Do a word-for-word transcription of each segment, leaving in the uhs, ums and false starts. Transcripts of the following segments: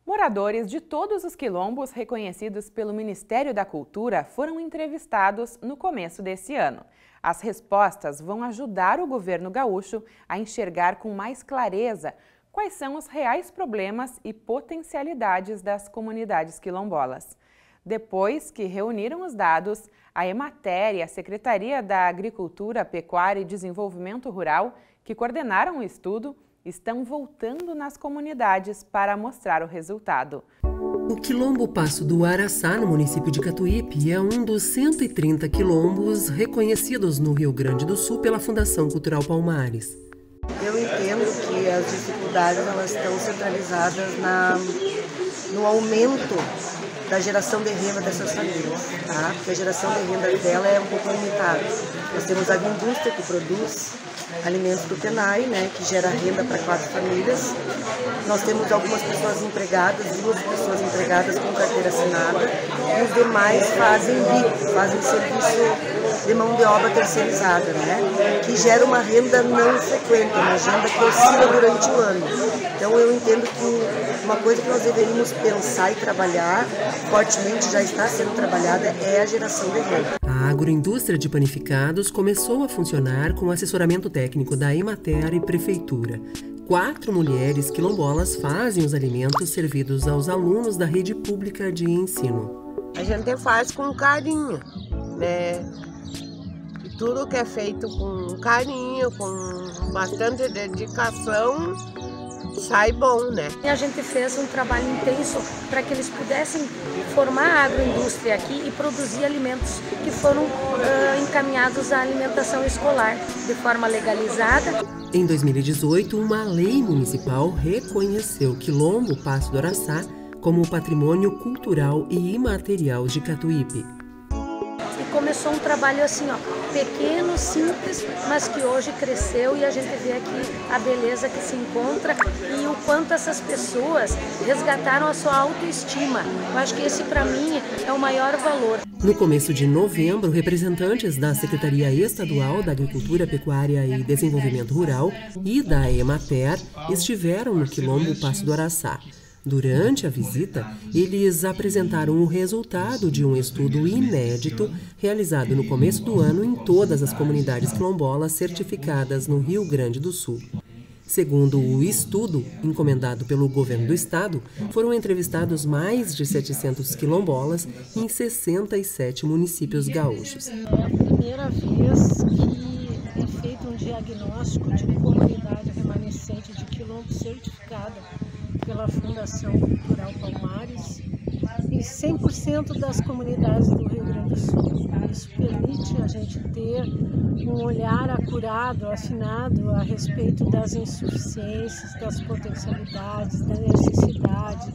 Moradores de todos os quilombos reconhecidos pelo Ministério da Cultura foram entrevistados no começo desse ano. As respostas vão ajudar o governo gaúcho a enxergar com mais clareza quais são os reais problemas e potencialidades das comunidades quilombolas. Depois que reuniram os dados, a Emater e a Secretaria da Agricultura, Pecuária e Desenvolvimento Rural, que coordenaram o estudo, estão voltando nas comunidades para mostrar o resultado. O Quilombo Passo do Araçá, no município de Catuípe, é um dos cento e trinta quilombos reconhecidos no Rio Grande do Sul pela Fundação Cultural Palmares. Eu entendo que as dificuldades elas estão centralizadas na, no aumento da geração de renda dessas famílias, tá? Porque a geração de renda dela é um pouco limitada. Nós temos a agroindústria que produz alimentos do Tenai, né, que gera renda para quatro famílias. Nós temos algumas pessoas empregadas, duas pessoas empregadas com carteira assinada, e os demais fazem B I C, fazem serviço de mão de obra terceirizada, né, que gera uma renda não frequente, uma renda que oscila durante o ano. Então eu entendo que uma coisa que nós deveríamos pensar e trabalhar, fortemente já está sendo trabalhada, é a geração de renda. A agroindústria de panificados começou a funcionar com assessoramento técnico da Emater e Prefeitura. Quatro mulheres quilombolas fazem os alimentos servidos aos alunos da rede pública de ensino. A gente faz com carinho, né? E tudo que é feito com carinho, com bastante dedicação, sai bom, né? A gente fez um trabalho intenso para que eles pudessem formar a agroindústria aqui e produzir alimentos que foram uh, encaminhados à alimentação escolar de forma legalizada. Em dois mil e dezoito, uma lei municipal reconheceu Quilombo Passo do Araçá como patrimônio cultural e imaterial de Catuípe. E começou um trabalho assim, ó, pequeno, simples, mas que hoje cresceu e a gente vê aqui a beleza que se encontra e o quanto essas pessoas resgataram a sua autoestima. Eu acho que esse, para mim, é o maior valor. No começo de novembro, representantes da Secretaria Estadual da Agricultura, Pecuária e Desenvolvimento Rural e da Emater estiveram no Quilombo Passo do Araçá. Durante a visita, eles apresentaram o resultado de um estudo inédito realizado no começo do ano em todas as comunidades quilombolas certificadas no Rio Grande do Sul. Segundo o estudo, encomendado pelo governo do estado, foram entrevistados mais de setecentos quilombolas em sessenta e sete municípios gaúchos. É a primeira vez que é feito um diagnóstico de comunidade remanescente de quilombo certificada pela Fundação Cultural Palmares em cem por cento das comunidades do Rio Grande do Sul. Isso permite a gente ter um olhar acurado, afinado a respeito das insuficiências, das potencialidades, da necessidade,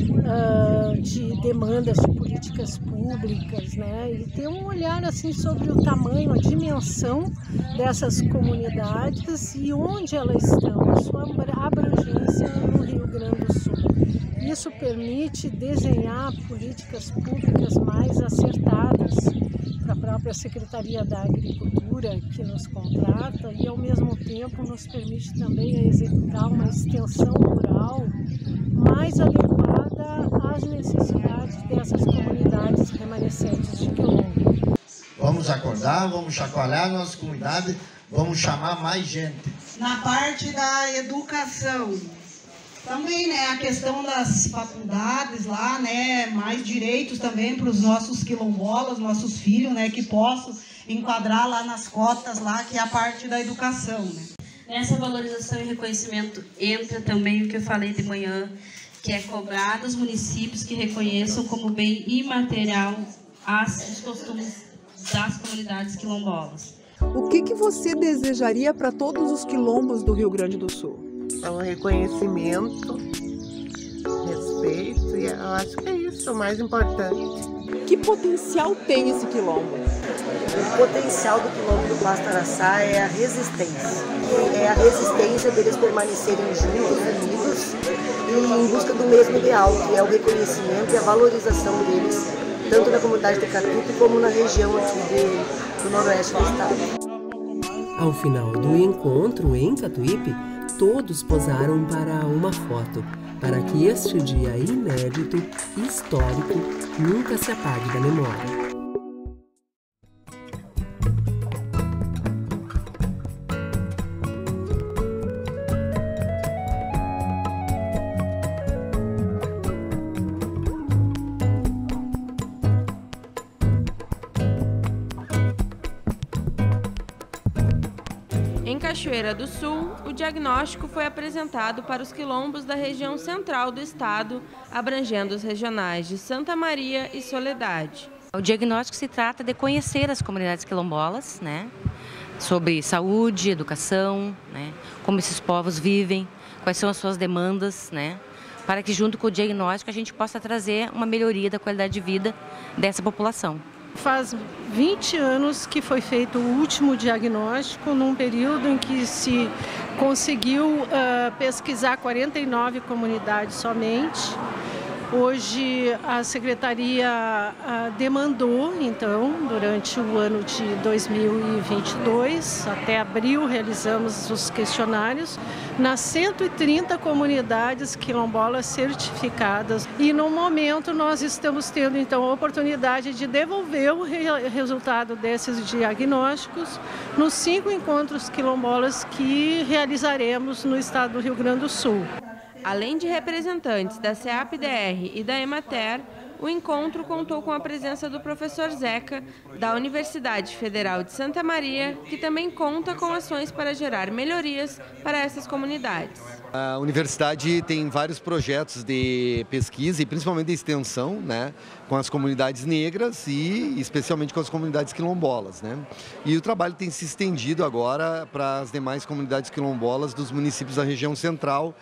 uh, de demandas de políticas públicas, né? E ter um olhar assim sobre o tamanho, a dimensão dessas comunidades e onde elas estão, a sua abrangência no Rio Grande do Sul. Isso permite desenhar políticas públicas mais acertadas para a própria Secretaria da Agricultura, que nos contrata, e ao mesmo tempo nos permite também executar uma extensão rural mais adequada às necessidades dessas comunidades remanescentes de quilombo. Vamos acordar, vamos chacoalhar a nossa comunidade, vamos chamar mais gente. Na parte da educação, também, né, a questão das faculdades lá, né, mais direitos também para os nossos quilombolas, nossos filhos, né, que possam enquadrar lá nas cotas lá, que é a parte da educação, né. Nessa valorização e reconhecimento entra também o que eu falei de manhã, que é cobrar dos municípios que reconheçam como bem imaterial as, os costumes das comunidades quilombolas. O que que você desejaria para todos os quilombos do Rio Grande do Sul? É um reconhecimento, respeito, e eu acho que é isso o mais importante. Que potencial tem esse quilombo? O potencial do quilombo do Passo do Araçá é a resistência. É a resistência deles permanecerem juntos, unidos e em busca do mesmo ideal, que é o reconhecimento e a valorização deles, tanto na comunidade de Catuípe como na região aqui de, do noroeste do estado. Ao final do encontro em Catuípe, todos posaram para uma foto. para que este dia inédito e histórico nunca se apague da memória. Em Cachoeira do Sul, o diagnóstico foi apresentado para os quilombos da região central do estado, abrangendo os regionais de Santa Maria e Soledade. O diagnóstico se trata de conhecer as comunidades quilombolas, né, sobre saúde, educação, né, como esses povos vivem, quais são as suas demandas, né, para que junto com o diagnóstico a gente possa trazer uma melhoria da qualidade de vida dessa população. Faz vinte anos que foi feito o último diagnóstico, num período em que se conseguiu uh, pesquisar quarenta e nove comunidades somente. Hoje a Secretaria uh, demandou, então, durante o ano de dois mil e vinte e dois, até abril realizamos os questionários, nas cento e trinta comunidades quilombolas certificadas. E no momento nós estamos tendo, então, a oportunidade de devolver o re resultado desses diagnósticos nos cinco encontros quilombolas que realizaremos no estado do Rio Grande do Sul. Além de representantes da C E A P D R e da Emater, o encontro contou com a presença do professor Zeca, da Universidade Federal de Santa Maria, que também conta com ações para gerar melhorias para essas comunidades. A universidade tem vários projetos de pesquisa e principalmente de extensão, né, com as comunidades negras e especialmente com as comunidades quilombolas, né? E o trabalho tem se estendido agora para as demais comunidades quilombolas dos municípios da região central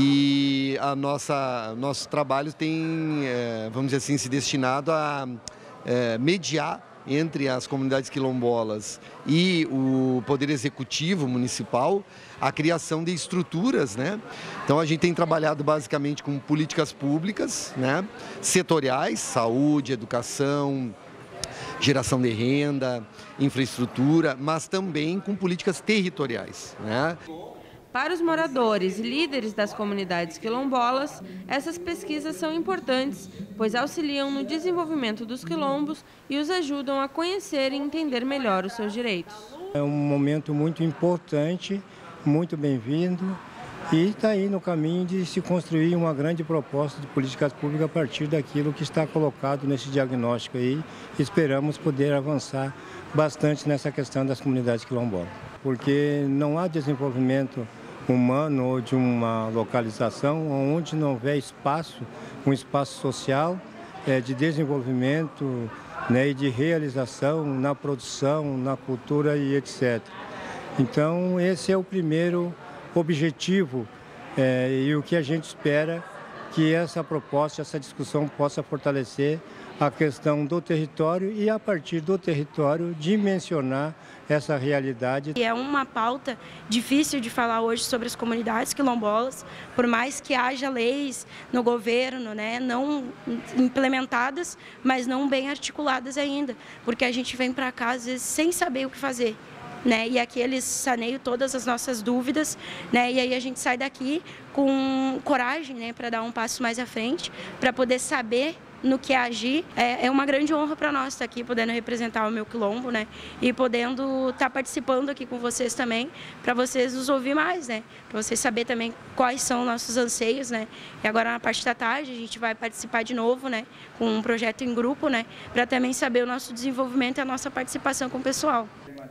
e a nossa nosso trabalho tem, vamos dizer assim, se destinado a é, mediar entre as comunidades quilombolas e o Poder Executivo Municipal a criação de estruturas, né? Então a gente tem trabalhado basicamente com políticas públicas, né, setoriais, saúde, educação, geração de renda, infraestrutura, mas também com políticas territoriais, né? Para os moradores e líderes das comunidades quilombolas, essas pesquisas são importantes, pois auxiliam no desenvolvimento dos quilombos e os ajudam a conhecer e entender melhor os seus direitos. É um momento muito importante, muito bem-vindo e está aí no caminho de se construir uma grande proposta de políticas públicas a partir daquilo que está colocado nesse diagnóstico aí. Esperamos poder avançar bastante nessa questão das comunidades quilombolas, porque não há desenvolvimento humano ou de uma localização onde não houver espaço, um espaço social é, de desenvolvimento, né, e de realização na produção, na cultura e etcétera. Então esse é o primeiro objetivo é, e o que a gente espera que essa proposta, essa discussão possa fortalecer a questão do território e, a partir do território, dimensionar essa realidade. É uma pauta difícil de falar hoje sobre as comunidades quilombolas, por mais que haja leis no governo, né, não implementadas, mas não bem articuladas ainda, porque a gente vem para cá, às vezes, sem saber o que fazer. Né? E aqui eles saneiam todas as nossas dúvidas, né? E aí a gente sai daqui com coragem, né, para dar um passo mais à frente, para poder saber no que agir. É, é uma grande honra para nós estar aqui, podendo representar o meu quilombo, né? E podendo estar participando aqui com vocês também, para vocês nos ouvir mais, né? Para vocês saberem também quais são nossos anseios, né? E agora na parte da tarde a gente vai participar de novo, né? Com um projeto em grupo, né? Para também saber o nosso desenvolvimento e a nossa participação com o pessoal.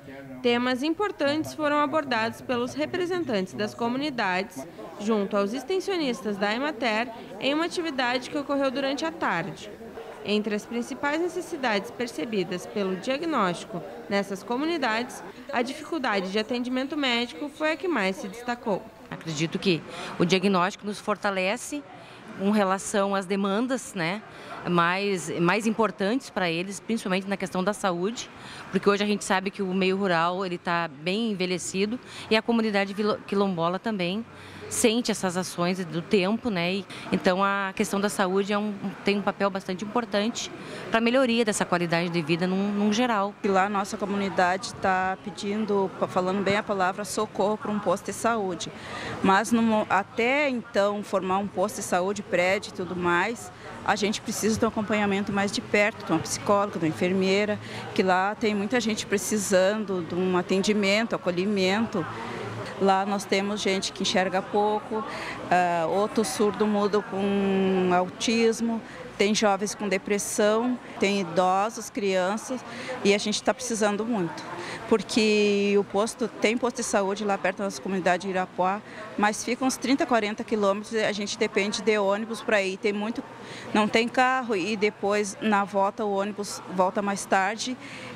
Temas importantes foram abordados pelos representantes das comunidades, junto aos extensionistas da Emater, em uma atividade que ocorreu durante a tarde. Entre as principais necessidades percebidas pelo diagnóstico nessas comunidades, a dificuldade de atendimento médico foi a que mais se destacou. Acredito que o diagnóstico nos fortalece com relação às demandas, né, mais, mais importantes para eles, principalmente na questão da saúde, porque hoje a gente sabe que o meio rural ele está bem envelhecido e a comunidade quilombola também sente essas ações do tempo, né? E, então a questão da saúde é um, tem um papel bastante importante para a melhoria dessa qualidade de vida num, num geral. E lá a nossa comunidade está pedindo, falando bem a palavra, socorro para um posto de saúde. Mas no, até então formar um posto de saúde, prédio e tudo mais, a gente precisa de um acompanhamento mais de perto, de uma psicóloga, de uma enfermeira, que lá tem muita gente precisando de um atendimento, acolhimento. Lá nós temos gente que enxerga pouco, uh, outro surdo-mudo com autismo, tem jovens com depressão, tem idosos, crianças, e a gente está precisando muito. Porque o posto, tem posto de saúde lá perto da nossa comunidade de Irapuá, mas fica uns trinta, quarenta quilômetros e a gente depende de ônibus para ir. Tem muito, não tem carro e depois na volta o ônibus volta mais tarde.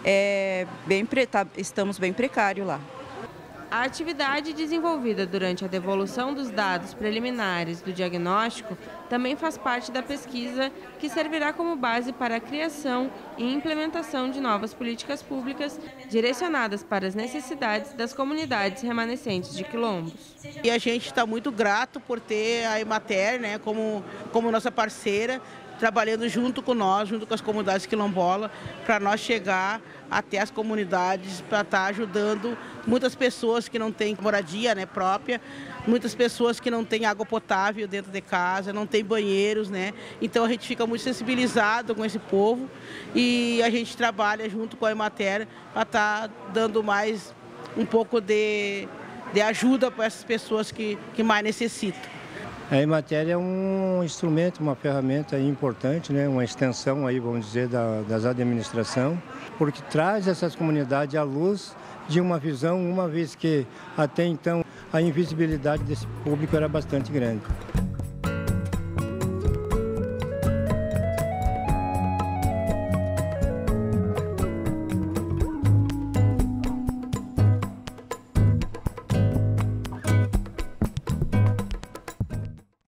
É bem, tá, estamos bem precários lá. A atividade desenvolvida durante a devolução dos dados preliminares do diagnóstico também faz parte da pesquisa que servirá como base para a criação e implementação de novas políticas públicas direcionadas para as necessidades das comunidades remanescentes de quilombos. E a gente está muito grato por ter a Emater, né, como, como nossa parceira, trabalhando junto com nós, junto com as comunidades quilombolas, para nós chegar até as comunidades, para estar ajudando muitas pessoas que não têm moradia, né, própria, muitas pessoas que não têm água potável dentro de casa, não têm banheiros, né? Então a gente fica muito sensibilizado com esse povo e a gente trabalha junto com a Emater para estar dando mais um pouco de, de ajuda para essas pessoas que, que mais necessitam. A Emater é um instrumento, uma ferramenta importante, né? Uma extensão, aí, vamos dizer, da, das administrações, porque traz essas comunidades à luz de uma visão, uma vez que até então a invisibilidade desse público era bastante grande.